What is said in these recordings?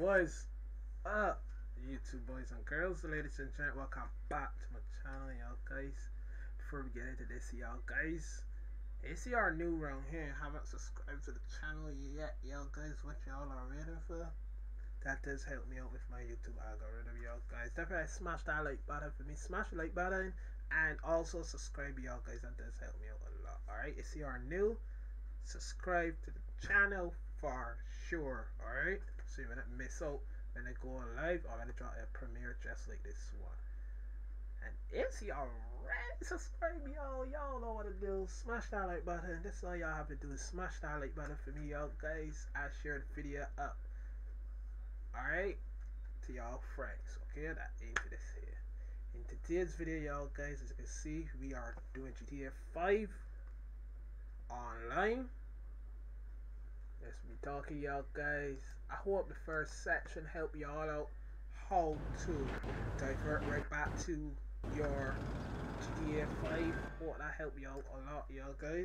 What's up, YouTube boys and girls, ladies and gentlemen? Welcome back to my channel, y'all guys. Before we get into this, y'all guys, if you are new around here and haven't subscribed to the channel yet, y'all guys, what y'all are waiting for? That does help me out with my YouTube algorithm, y'all guys. Definitely smash that like button for me. Smash the like button and also subscribe, y'all guys. That does help me out a lot. Alright, if you are new, subscribe to the channel for sure. Alright, so you will not miss out when I go live or when I drop a premiere just like this one. And if you already subscribed, y'all know what to do. Smash that like button. That's all y'all have to do is smash that like button for me, y'all guys. I share the video up, alright, to y'all friends. Okay, that into this here. In today's video, y'all guys, as you can see, we are doing GTA 5 online. Let's be talking, y'all guys. I hope the first section helped y'all out how to divert right back to your GTA 5. Hope that helped y'all a lot, y'all guys.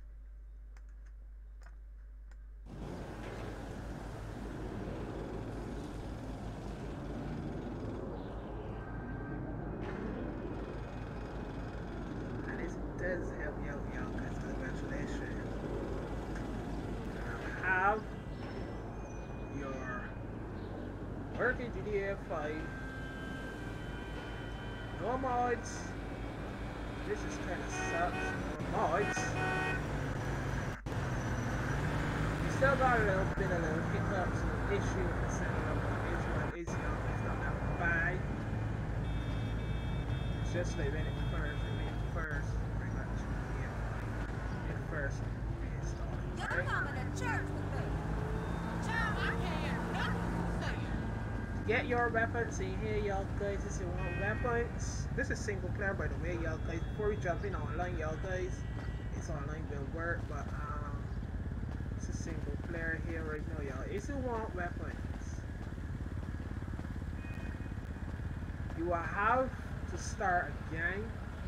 And this does help you out, y'all guys. Congratulations. Have your working GTA 5. No mods. This is kind of sucks. No mods. You still got a little hiccups and issue with the setting up of Israel. It's not that bad. It's just like when it first pretty much it first reinstalled. You're coming to church with me. Child, I can't hear nothing you saying. Get your weapons in here, y'all guys. If you want weapons, this is single player, by the way, y'all guys. Before we jump in online, y'all guys, it's online will work, but it's a single player here right now, y'all. If you want weapons, you will have to start a gang,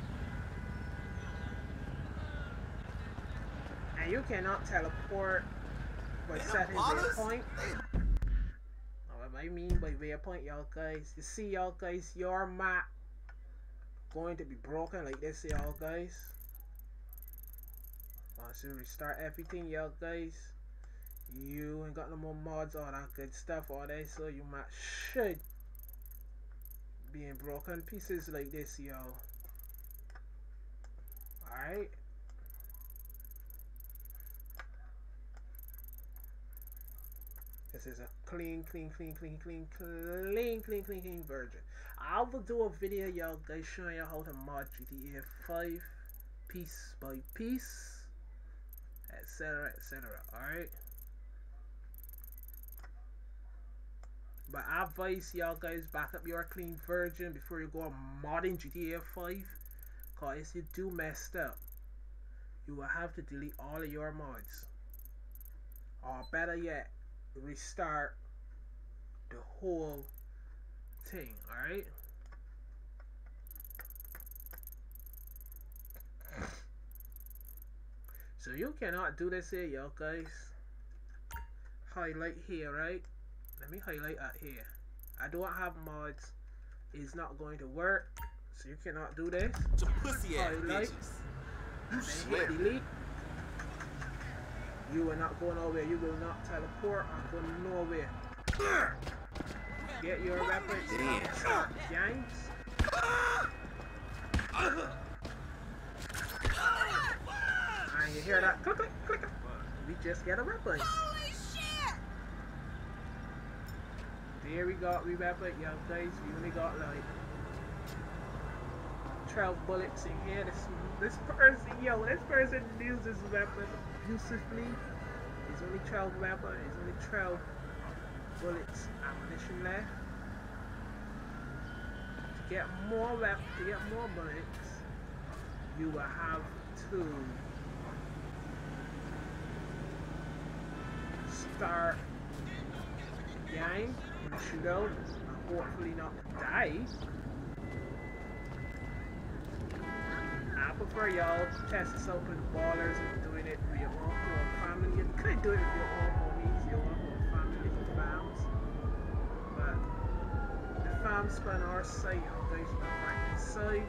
and you cannot teleport by setting waypoint. What I mean by waypoint, y'all guys, you see, y'all guys, your map going to be broken like this, y'all guys. Once you restart everything, y'all guys, you ain't got no more mods, all that good stuff, all that, so your map should be in broken pieces like this, y'all. Alright. This is a clean version. I will do a video, y'all guys, showing you how to mod GTA 5 piece by piece, etc, etc. Alright, but I advise y'all guys back up your clean version before you go modding GTA 5, cause if you do messed up, you will have to delete all of your mods, or better yet, restart the whole thing. Alright, so you cannot do this here, y'all guys. Highlight here, right? Let me highlight out here. I don't have mods, it's not going to work, so you cannot do this. To pussy ass Highlight, bitches. and then hit delete. You are not going nowhere. You will not teleport. I'm going nowhere. Get your weapons. Start gangs. And you hear that? Click, click, click. We just get a weapon. Holy shit! There we got we weapon, y'all guys. We only got like 12 bullets in here. This person uses weapon abusively. There's only 12 weapons. There's only 12 bullets ammunition left. To get more weapons, to get more bullets, you will have to start the game in a shootout and hopefully not die. I prefer y'all test this out with ballers and doing it with your own, family. You could do it with your own homies, your own family, your fams. But I prefer y'all test this out with ballers and doing it with your own, family. You could do it with your own homies, your own family, your fams. But I prefer y'all test this out with ballers and doing it with your own, family. You could do it with your own homies, your own fams. But I prefer y'all test this out with ballers and doing it with your own, family. span our site, guys, on the right side.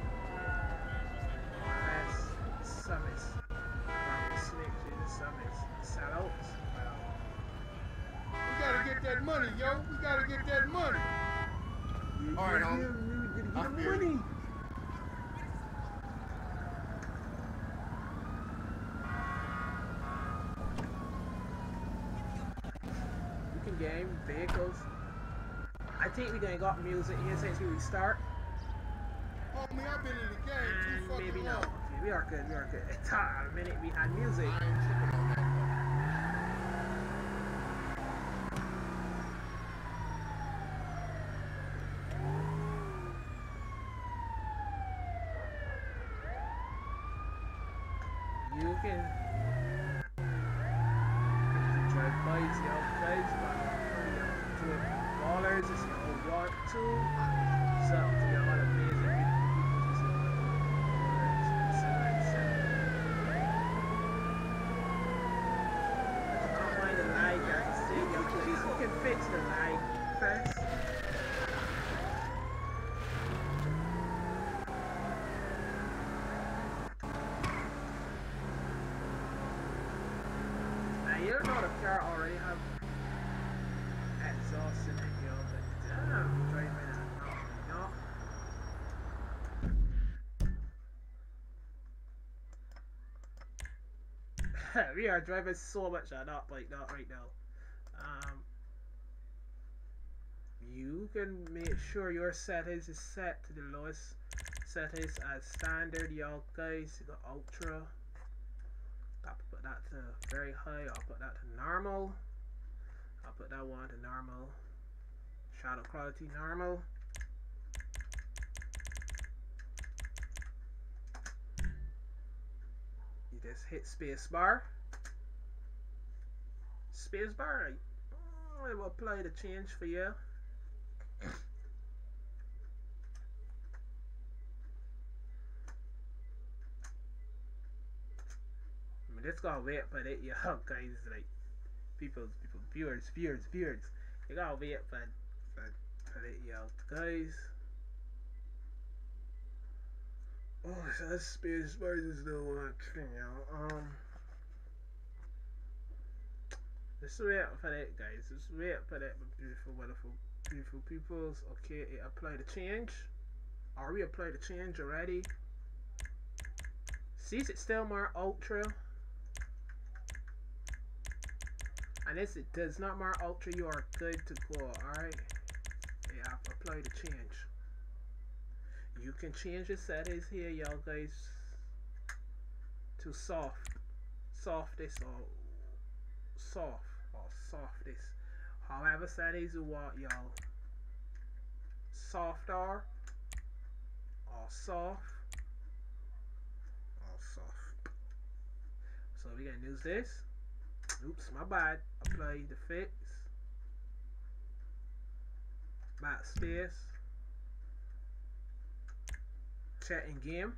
Yes, summits. Probably snakes in the summits. Sellouts. Well, We gotta get that money, yo. We gotta get that money. All right, homie. You I get the feel money. you. You can game vehicles. I think we're gonna got music here since we restart. Homie, I've been in the game And too fucking maybe no. long. Okay, we are good, we are good. It's a minute we had music. I ain't tripping on that, You can drive bikes, yo, guys, but do it ballers, it's your own want to. So, to your all amazing don't mind the lag, I can see, yo, please, you can fix the lag first. Now you know the car already have exhaust in it, yo, but damn, driving it now, you know. We are driving so much on that like that right now. You can make sure your settings is set to the lowest settings as standard, y'all guys. You got ultra. I'll put that to very high. I'll put that to normal. I'll put that one to normal. Shadow quality normal. You just hit space bar. Space bar. I will apply the change for you. Let's go wait for it, yo, guys. Like people, viewers. You gotta wait for it, yo, guys. Oh, so that space bar is the one thing, yo. Just wait for it, guys. Just wait for it, beautiful, wonderful, beautiful peoples. Okay, it apply the change. Or we applied the change already. See, it's still more ultra. And if it does not mark ultra, you are good to go, alright? Yeah, I've applied the change. You can change the settings here, y'all guys, to softest or softest. However settings you want, y'all. Softer or soft. So we're gonna use this. Oops, my bad. Apply the fix. Backspace. Chat in game.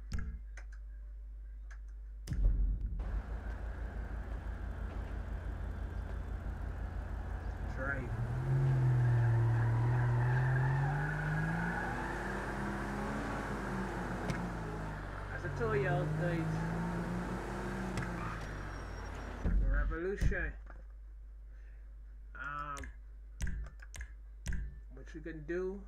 Drive. As I told y'all guys, revolution. What you can do?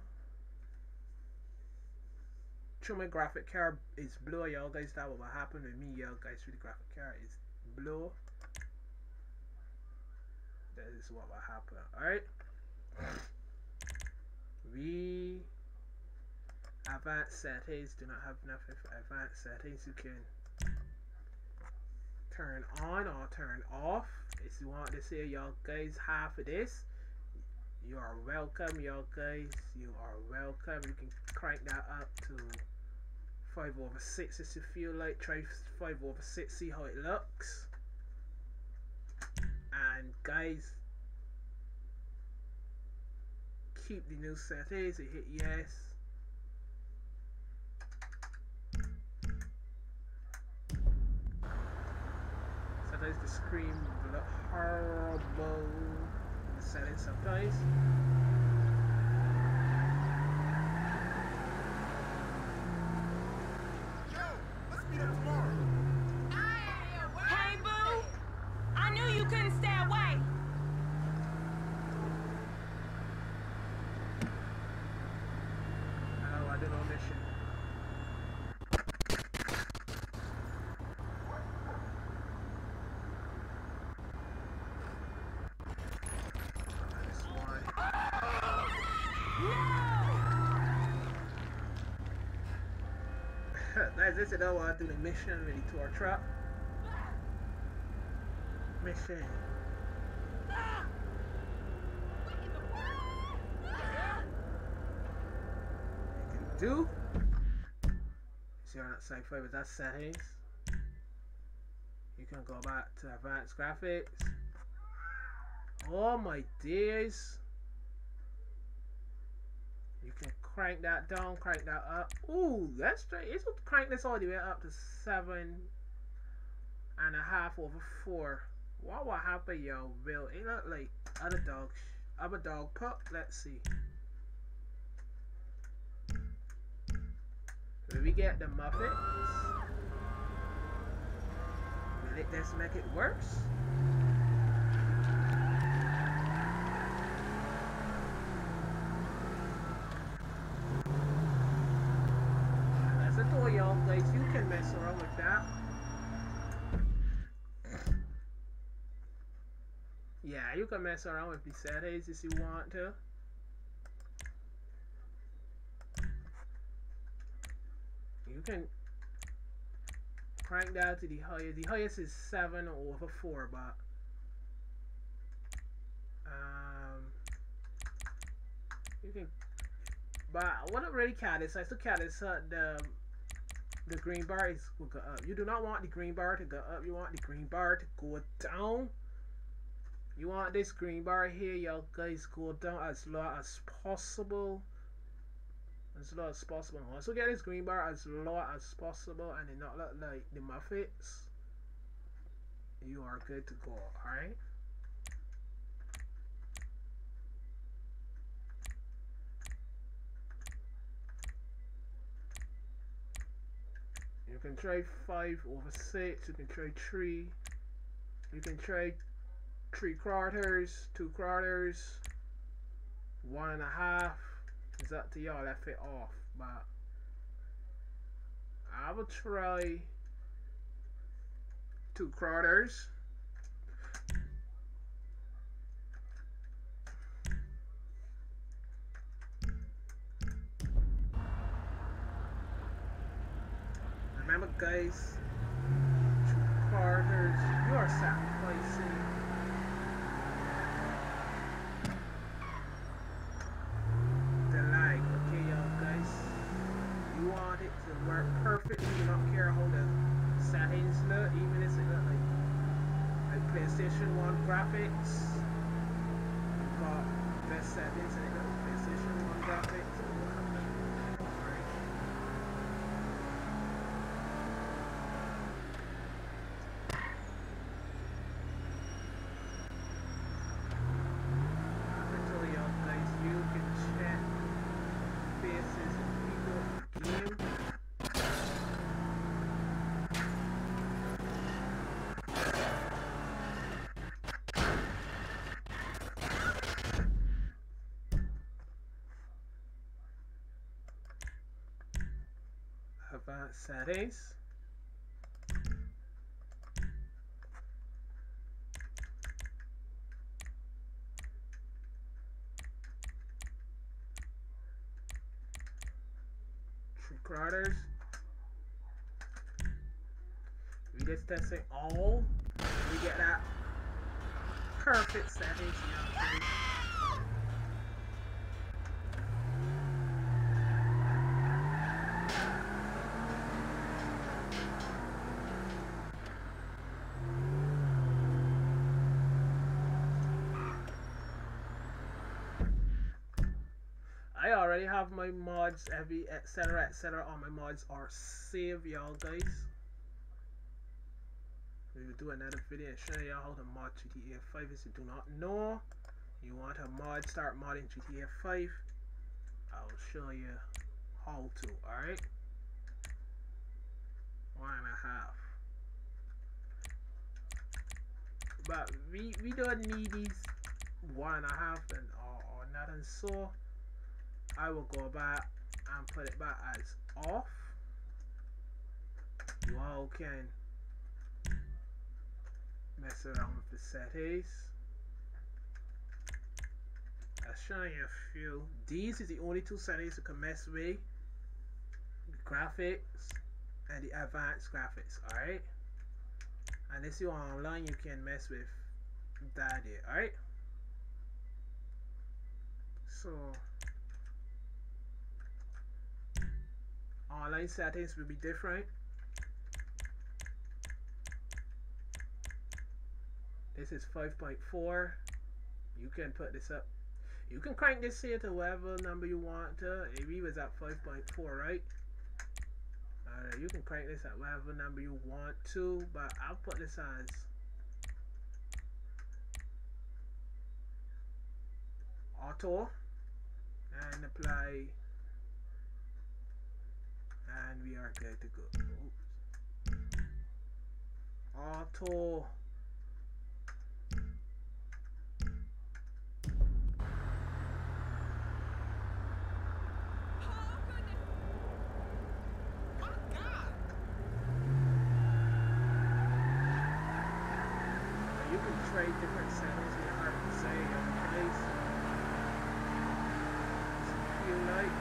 Show my graphic card is blue, y'all guys. That what happened with me, y'all guys. With the graphic card is blue. That is what will happen. Alright. We advanced settings do not have nothing for advanced settings. You can turn on or turn off. If you want to say y'all guys half of this, you are welcome, y'all guys. You are welcome. You can crank that up to 5/6 if you feel like. Try 5/6, see how it looks. And guys, keep the new settings and hit yes. Sometimes the screen will look horrible in the settings sometimes. couldn't stay away. Oh, I did no mission. This one. Guys, this is how I do the mission with the tour truck. Mission. You can do. See on that side 5 is that settings. You can go back to advanced graphics. Oh my days. You can crank that down, crank that up. Ooh, that's straight. It's crank this all the way up to 7.5/4. What will happen, yo? Bill, it look like other dog pup. Let's see. Will we get the muffins? Will it just make it worse? That's a toy, y'all. Guys, you can mess around with that. Yeah, you can mess around with the settings if you want to. You can crank that to the highest. The highest is 7/4, but you can. But what I really care is I still care is the green bar is will go up. You do not want the green bar to go up. You want the green bar to go down. You want this green bar here, y'all guys, go down as low as possible. As low as possible. Also get this green bar as low as possible and it not look like the muffins. You are good to go, alright? You can try 5/6, you can try 3, you can try 3/4, 2/4, 1.5. It's up to y'all, left it off, but I will try 2/4. Remember guys, 2/4, you are sacrificing the lag, okay y'all guys? You want it to work perfectly, you don't care how the settings look, even if it look like PlayStation 1 graphics. You got best settings and it look like PlayStation 1 graphics. Advanced settings. Three-quarters. We just testing all. We get that perfect settings, you know. I already have my mods, etc, etc. All my mods are saved, y'all guys. We will do another video and show y'all how to mod GTA 5. If you do not know, you want a mod, start modding GTA 5. I'll show you how to, alright? 1.5. but we don't need these 1.5 and or nothing, so I will go back and put it back as off. You all can mess around with the settings. I'll show you a few. These is the only two settings you can mess with: the graphics and the advanced graphics. Alright, and if you're online, you can mess with that there. Alright, so online settings will be different. This is 5.4. You can put this up. You can crank this here to whatever number you want to. If we was at 5.4, right? Alright, you can crank this at whatever number you want to, but I'll put this as auto and apply, and we are good to go. Auto. Trade different settings here, hard to say on the place. If you like.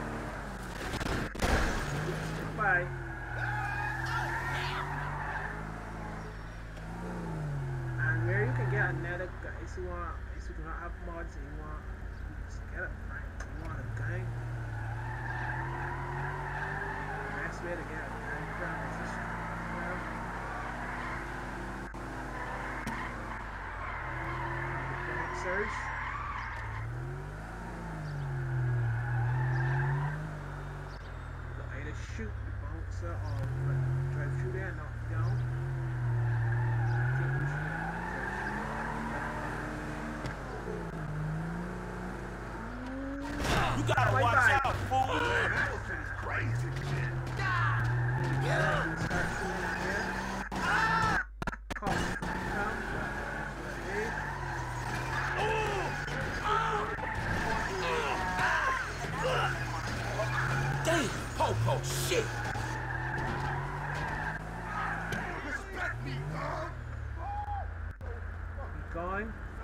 Bye. And where you can get another gun, if you want, if you do not have mods and you want, just get it, right? You want a gun. The best way to get a gun from is just search. You can either shoot the bouncer or drive through there and knock it down. I think we should drive through there. You gotta watch out, fool! Man, that was some crazy shit. Yeah, you start shooting here. Cops come, that's what it is. Damn, Popo, shit! Respect me, dog. Keep going.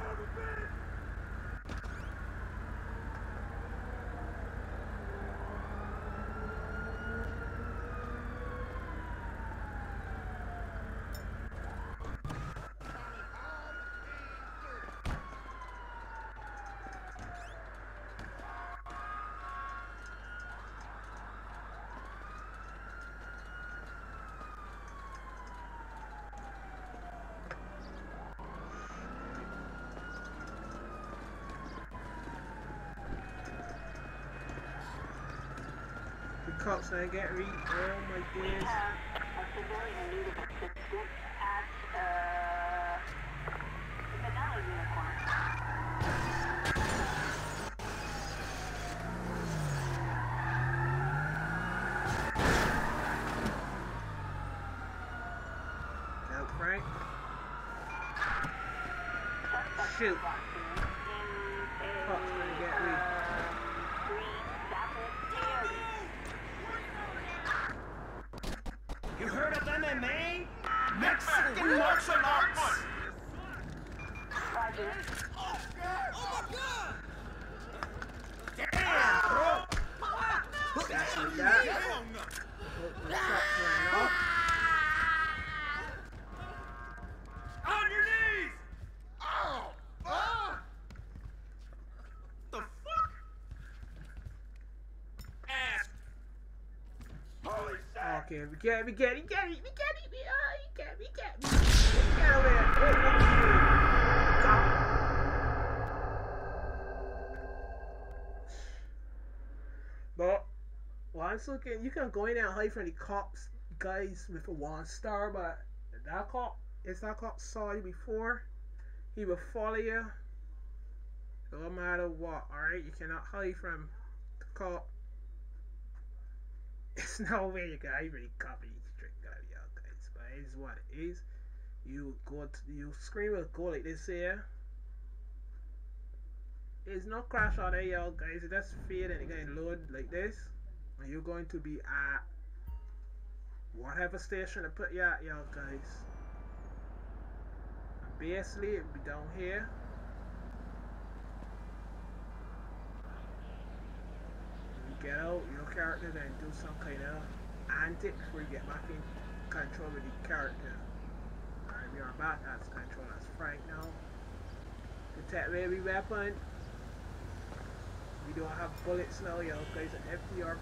Cops and get read. Oh my goodness. A civilian in need of assistance at the Vanilla Unicorn. Now, Frank. Shoot. Cops and get read. You heard of MMA? Mexican martial arts! Roger. Oh my god! Damn, bro! That's no! like that. Hell Hope the cops ran off. On your knees! Oh, fuck! The fuck? Ass. Holy shit! Okay, we get it. Get over here. Stop. But once looking, you can go in there and hide from the cops, guys with a 1-star. But that cop saw you before, he will follow you no matter what. Alright, you cannot hide from the cop. There's no way you can hide from the cop in these trick guys, but it is what it is. you screen will go like this here. It's not crash out there, y'all guys. It just fade and it gonna load like this. And you're going to be at whatever station I put you at, y'all guys. And basically it'll be down here. You get out your character and do some kind of antic before you get back in control of the character. Alright, we are back as control as Frank now. Detect baby weapon. We don't have bullets now, y'all guys. An FDR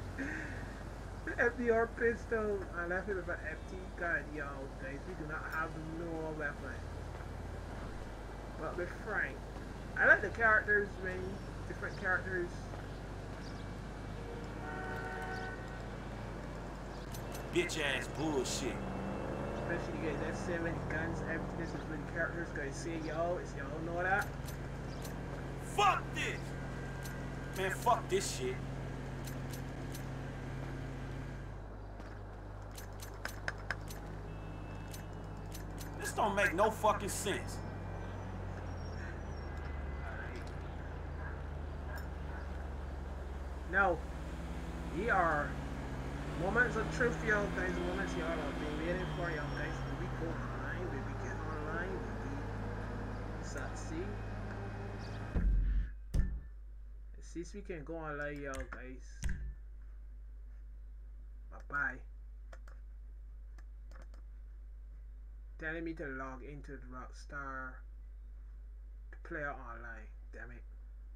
FDR pistol. I left it with an FT gun, y'all guys. We do not have no weapon. But with Frank, I like the characters, man. Different characters. Bitch ass bullshit. Especially you guys have 70 guns. Everything this is really characters guys say, y'all. Is y'all know that? Fuck this! Man, fuck this shit. This don't make no fucking sense. Now, we are moments of truth, y'all guys. Moments y'all have been waiting for, y'all guys. Will we go online? Will we get online? Will we succeed? Since we can go online, y'all guys. Bye-bye. Telling me to log into the Rockstar player online. Damn it.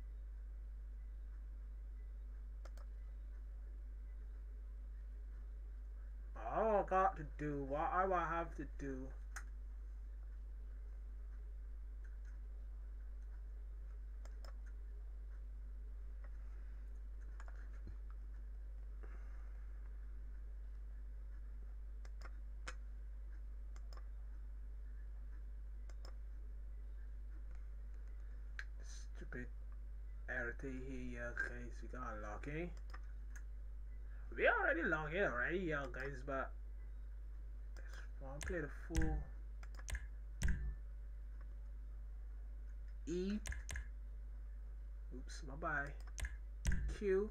All I got to do, what I will have to do. Stupid everything here, guys. We gotta log in. We already logged in already, y'all guys, but I want to play the full E. Oops, my bye. Q.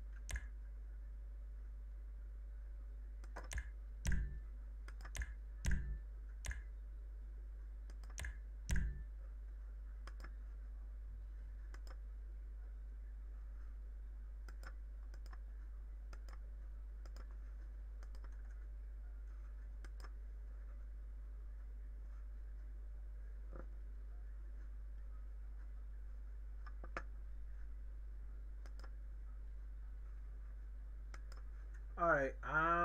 Alright,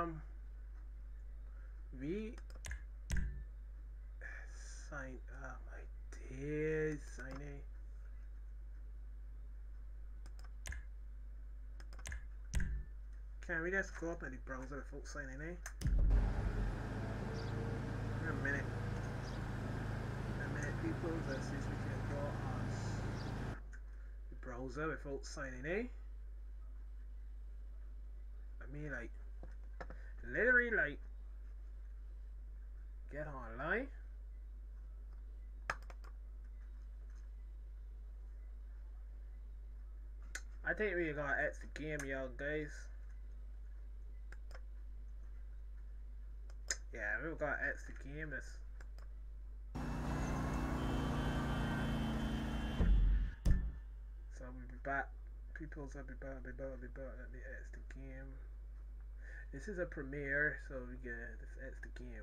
we sign up. I did sign in. Can we just go up in the browser before signing in? In a minute. People, let's see if we can go on the browser without signing in. I mean, like, literally, like, get online. I think we gotta exit the game, y'all guys. Yeah, we gotta exit the game. So we'll be back. People's will be back. Let me exit the game. This is a premiere, so we get this exit the game.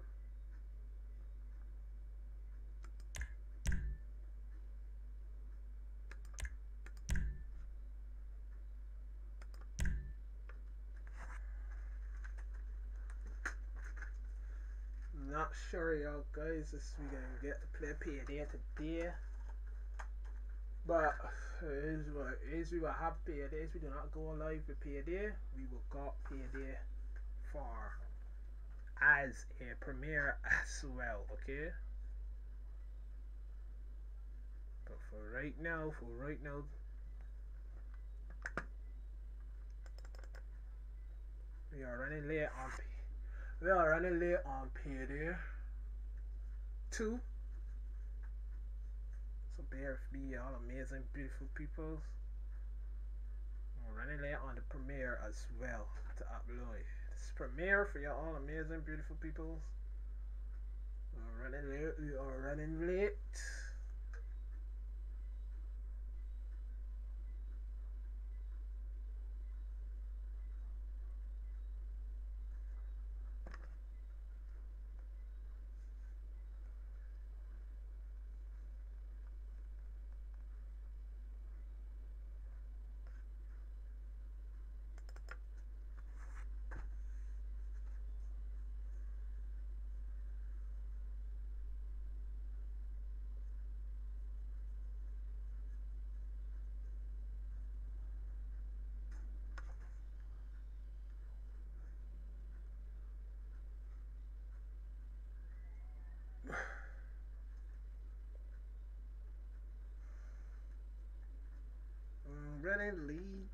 Not sure, y'all guys, if we gonna get to play Payday today, but is what is. We will have Paydays. We do not go live with Payday. We will got Payday for as a premiere as well. Okay. But for right now, we are running late on Payday. 2. So bear with me, y'all amazing, beautiful peoples. I'm running late on the premiere as well to upload. This premiere for y'all amazing, beautiful peoples. We're running late. We are running late. Running late.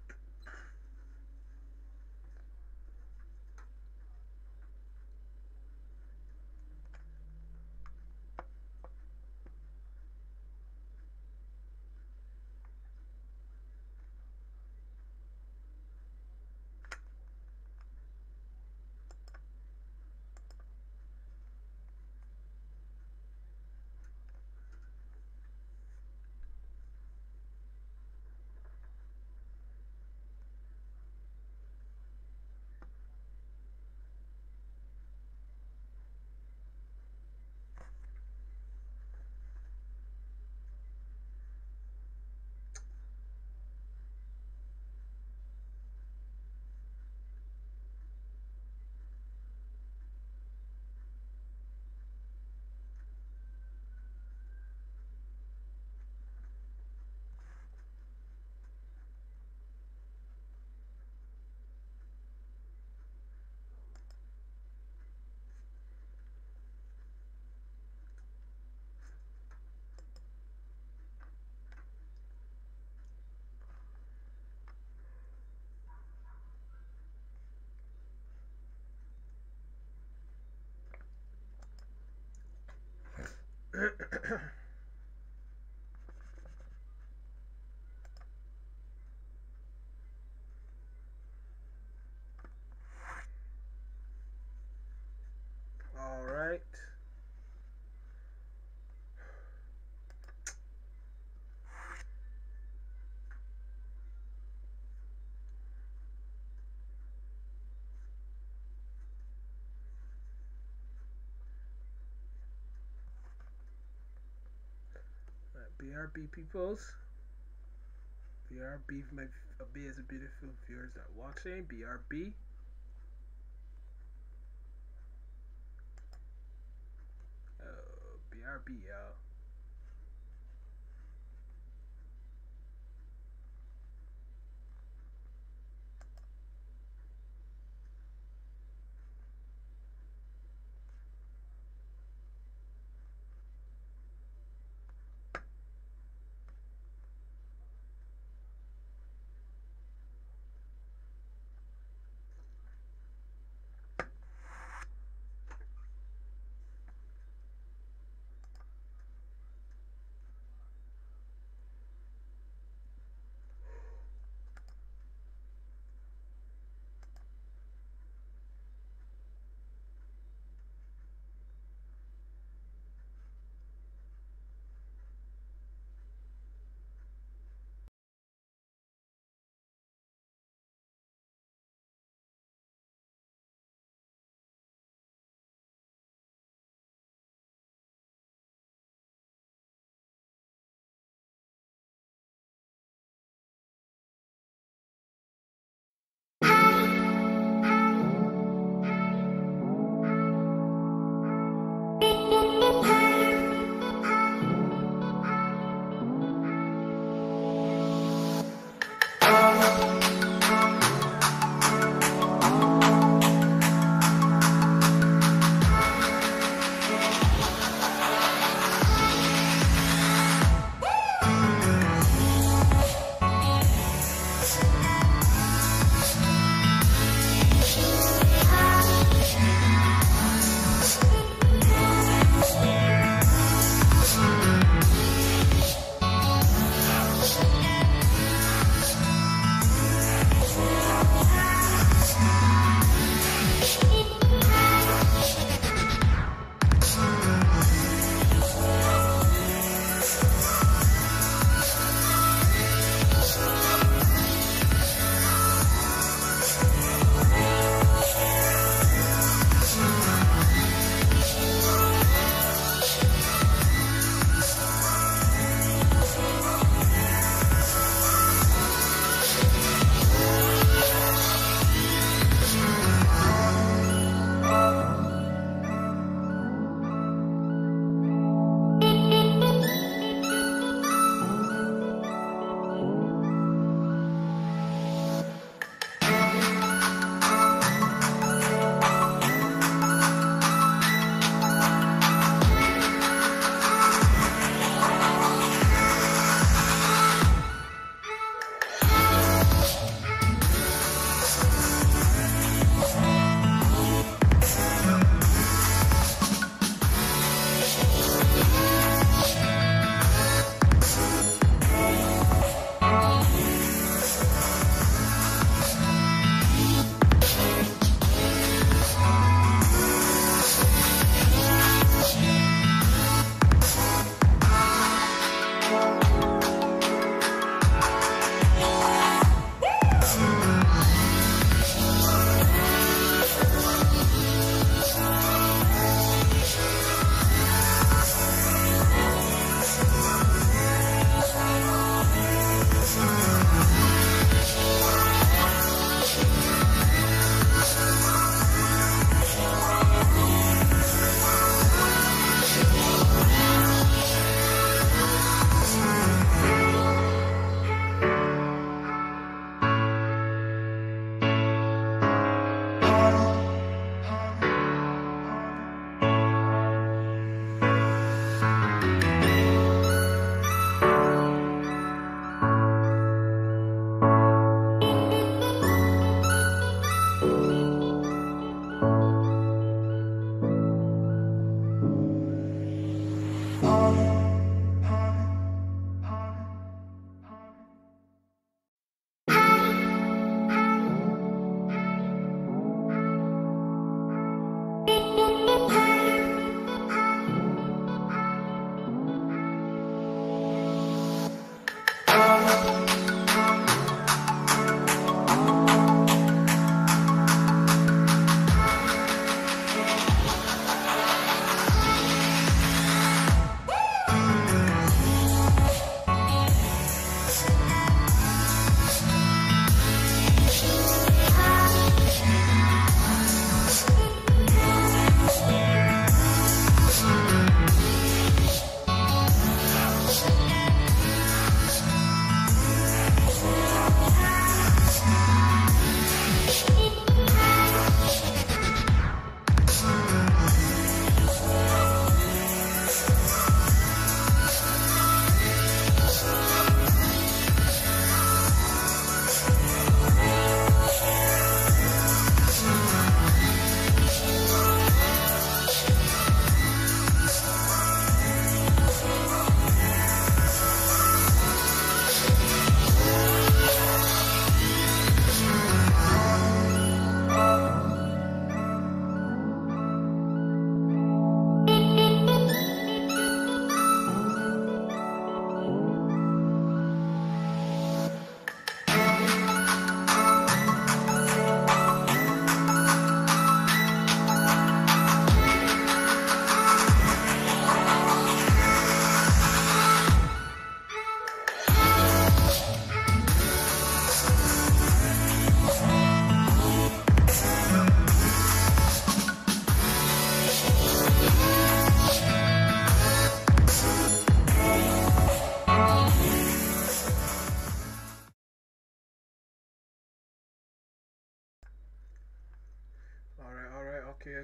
All right. BRB peoples. BRB, my amazing, beautiful viewers that are watching. BRB. BRB, y'all.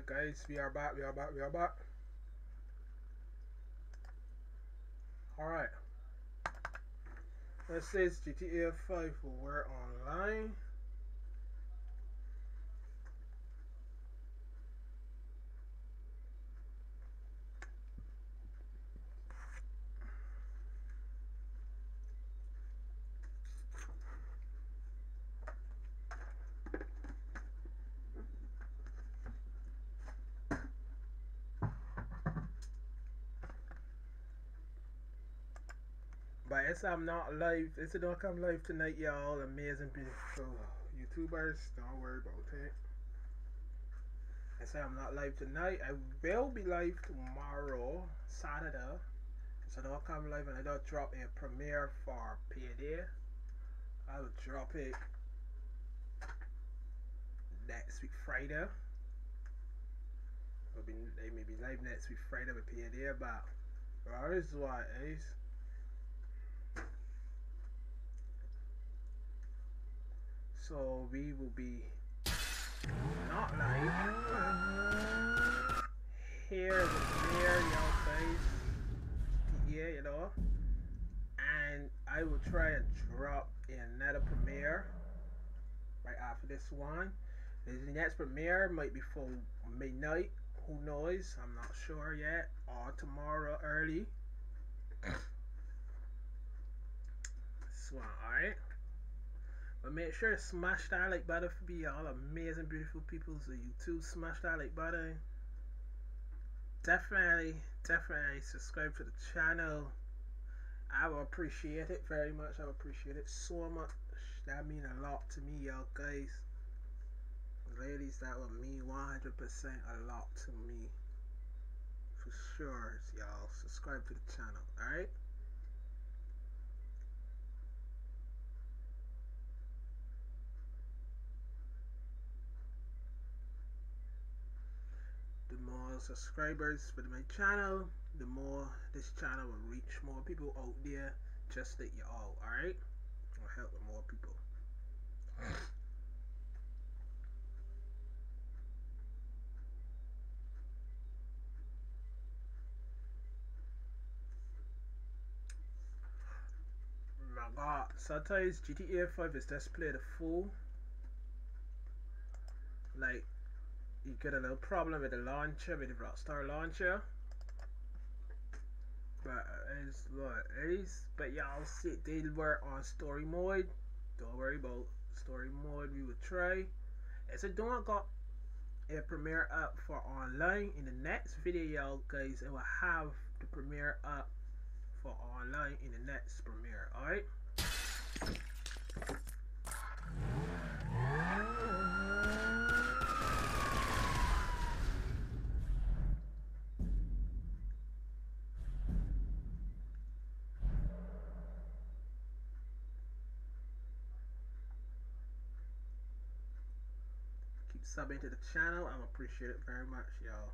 guys, we are back, we are back, we are back. Alright. Let's say it's GTA 5 for we're online. But it's I'm not live. It's don't come live tonight, y'all. Amazing, beautiful YouTubers. Don't worry about it. I say I'm not live tonight. I will be live tomorrow, Saturday. So don't come live and I don't drop a premiere for Payday. I will drop it next week Friday. They may be live next week Friday with Payday, but that is what it is. So we will be not live. Here is a premiere, y'all guys. Yeah, you know. And I will try and drop another premiere right after this one. The next premiere might be for midnight. Who knows? I'm not sure yet. Or tomorrow early. This one, alright? But make sure to smash that like button for me, all amazing, beautiful people. So YouTube, smash that like button. Definitely subscribe to the channel. I will appreciate it very much. I will appreciate it so much. That mean a lot to me, y'all guys. Ladies, that would mean 100% a lot to me. For sure, y'all. Subscribe to the channel, alright? The more subscribers for my channel, the more this channel will reach more people out there just like y'all, alright? Will help with more people. My god, sometimes GTA 5 is just play the fool. Like, you get a little problem with the launcher, with the Rockstar launcher. But it's what it is. But y'all see, they were on story mode. Don't worry about story mode. We will try. It's a don't got a premiere up for online. In the next video, y'all guys, it will have the premiere up for online in the next premiere. Alright. Keep subbing to the channel. I appreciate it very much, y'all.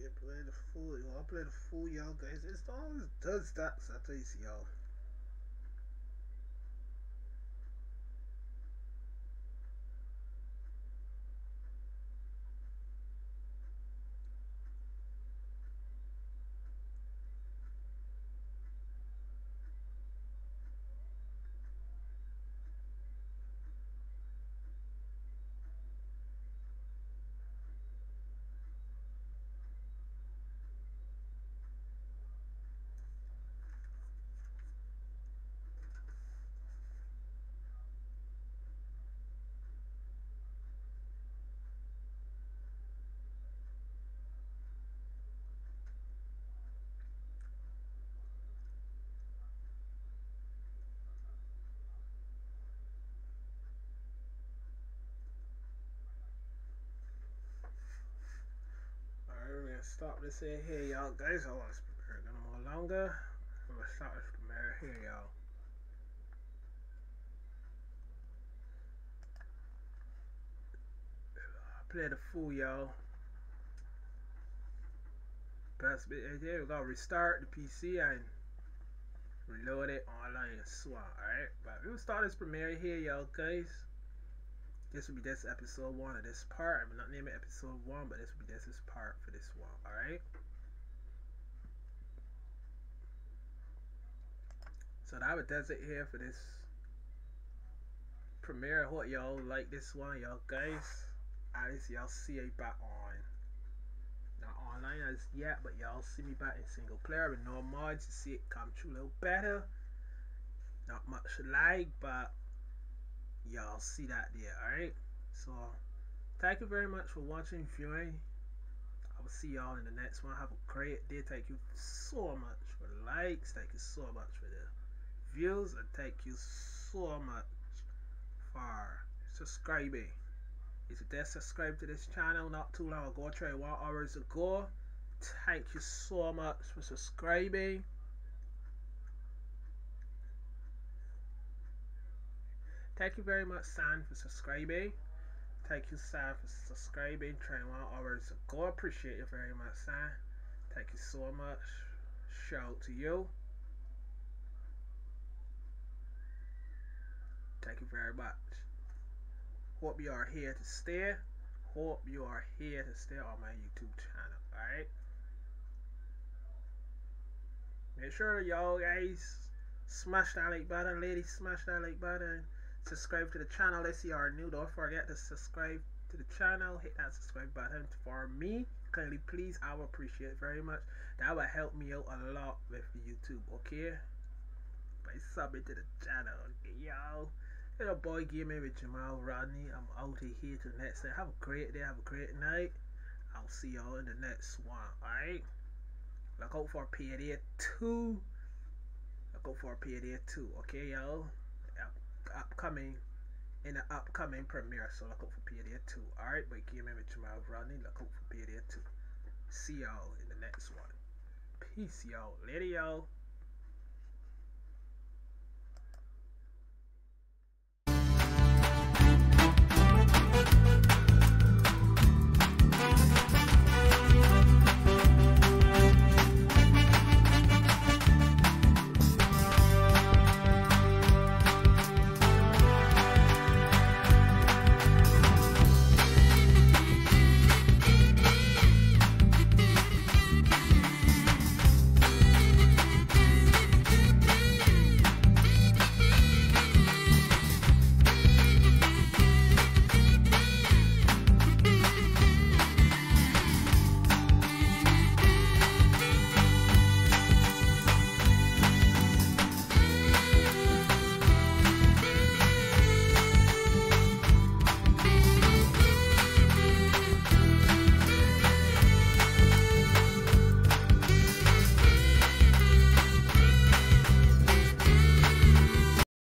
You play the fool. You wanna play the fool, y'all guys? It always does that. So I tell you, y'all. Alright, we're gonna stop this here, y'all guys. I want to prepare no more longer. We're gonna start this premiere here, y'all. Play the fool, y'all. Best bit right there. We're gonna restart the PC and reload it online and so on. Alright, but we'll start this premiere here, y'all guys. This will be this episode 1 of this part. I'm not naming it episode 1, but this will be this part for this one. Alright. So that would does it here for this premiere. I hope y'all like this one, y'all guys. At least y'all see it back on, not online as yet, but y'all see me back in single player with no mods. You see it come through a little better. Not much lag, but y'all see that there. Alright, so thank you very much for watching, viewing. I will see y'all in the next one. Have a great day. Thank you so much for the likes. Thank you so much for the views, and thank you so much for subscribing. If you did subscribe to this channel not too long ago, 1 hours ago, thank you so much for subscribing. Thank you very much, San, for subscribing. Thank you, San, for subscribing 1 hours ago. Appreciate you very much, San. Thank you so much. Shout out to you. Thank you very much. Hope you are here to stay. Hope you are here to stay on my YouTube channel. Alright? Make sure y'all guys smash that like button, ladies. Smash that like button. Subscribe to the channel if you are new. Don't forget to subscribe to the channel. Hit that subscribe button for me. Kindly please. I will appreciate it very much. That will help me out a lot with YouTube. Okay? By subbing to the channel. Okay, y'all. Little boy gaming with Jamal Rodney. I'm out of here till next time. Have a great day. Have a great night. I'll see y'all in the next one. Alright? Look out for Payday 2. Look out for Payday 2. Okay, y'all? Upcoming. In the upcoming premiere. So look out for Payday 2. Alright? By gaming with Jamal Rodney. Look out for Payday 2. See y'all in the next one. Peace, y'all. Later, y'all.